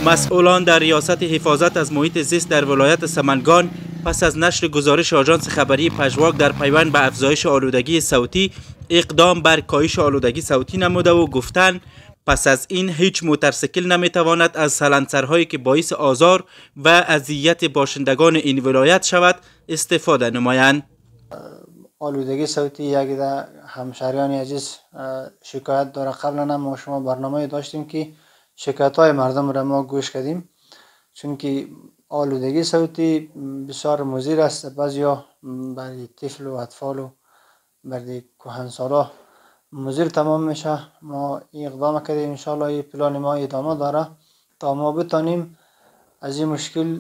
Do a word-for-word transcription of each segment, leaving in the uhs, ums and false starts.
مسئولان در ریاست حفاظت از محیط زیست در ولایت سمنگان پس از نشر گزارش آژانس خبری پژواک در پیوند به افزایش آلودگی صوتی اقدام بر کاهش آلودگی صوتی نموده و گفتند پس از این هیچ موتورسیکل نمیتواند از سلنسرهایی که باعث آزار و اذیت باشندگان این ولایت شود استفاده نمایند. آلودگی صوتی یکی در همشهریان عزیز شکایت داره. قبلا ما شما برنامه داشتیم که شکایت های مردم را ما گوش کردیم، چون که آلودگی صوتی بسیار مضر است. بعضیا برای طفل و اطفال و برای کهنسالا مضر تمام میشه. ما این اقدام کردیم، انشالله این پلان ما ادامه داره تا ما بتانیم از این مشکل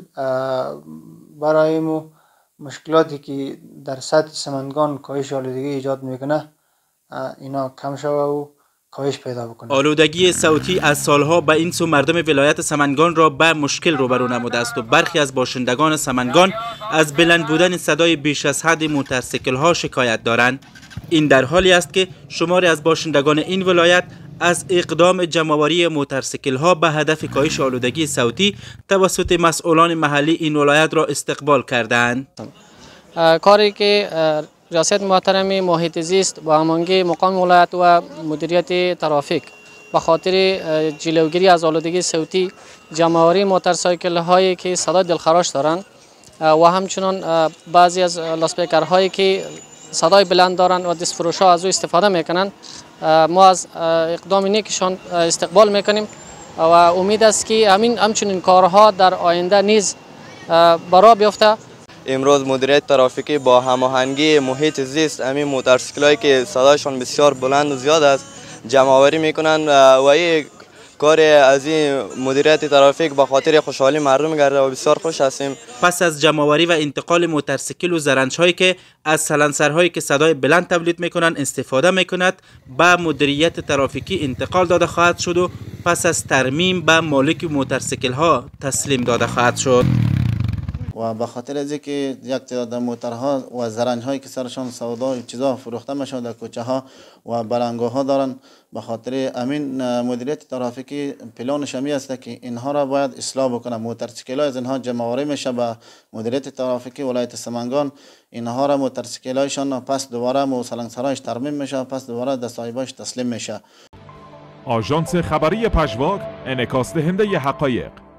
برای ما مشکلاتی که در سطح سمنگان کاهش آلودگی ایجاد میکنه اینا کم شوه و کاهش پیدا بکنه. آلودگی صوتی از سالها به این سو مردم ولایت سمنگان را به مشکل روبرو نموده است و برخی از باشندگان سمنگان از بلند بودن صدای بیش از حد موتورسیکل ها شکایت دارند. این در حالی است که شماری از باشندگان این ولایت از اقدام جمع‌آوری موتورسیکل ها به هدف کاهش آلودگی صوتی توسط مسئولان محلی این ولایت را استقبال کردند. کاری که ریاست محترم محیط زیست با هماهنگی مقام ولایت و مدیریت ترافیک به خاطر جلوگیری از آلودگی صوتی جمع‌آوری موتورسیکل هایی که صدای دلخراش دارند و همچنین بعضی از لاسپیکر هایی که صدای بلند دارند و دست فروش ها از او استفاده میکنند، ما از اقدام نیکشان استقبال میکنیم و امید است که همین همچنین کارها در آینده نیز برا بیفته. امروز مدیریت ترافیکی با هماهنگی محیط زیست همین موتورسیکلایی که صدایشان بسیار بلند و زیاد است جمع آوری میکنند و این کار از این مدیریت ترافیک به خاطر خوشحالی مردم گرده و بسیار خوش هستیم. پس از جمع آوری و انتقال موتورسیکل و زرنج هایی که از سلنسرهایی که صدای بلند تولید میکنند استفاده میکند به مدیریت ترافیکی انتقال داده خواهد شد و پس از ترمیم به مالک موتورسیکل ها تسلیم داده خواهد شد. و به خاطر از اینکه یک تعداد موتورها و زرنج هایی که سرشان سودا و چیزا فروخته میشه در کوچه ها و بلنگاه ها دارن، به خاطر امین مدیریت ترافیکی پلانش همی است که اینها را باید اصلاح بکنه. موتورسیکل ها از اینها جمع آوری میشه به مدیریت ترافیکی ولایت سمنگان، اینها را موتورسیکل هایشان پس دوباره مو سلنسرهایش ترمیم میشه، پس دوباره به صاحبش تسلیم میشه. آژانس خبری پژواک انعکاس دهنده حقایق.